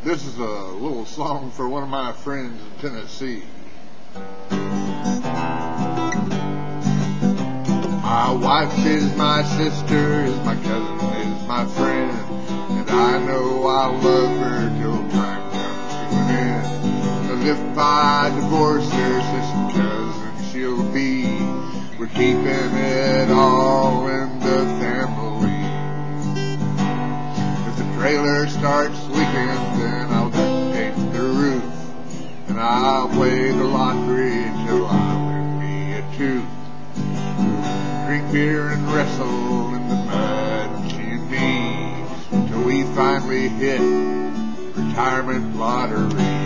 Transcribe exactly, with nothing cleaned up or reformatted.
This is a little song for one of my friends in Tennessee. My wife is my sister, is my cousin, is my friend, and I know I'll love her till time comes to an end. Cause if I divorce her sister cousin, she'll be, we're keeping it all in the family. If the trailer starts leaking, then I'll just paint the roof, and I'll play the lottery till I win me a tooth. Drink beer and wrestle in the mud, she and me, till we finally hit retirement lottery.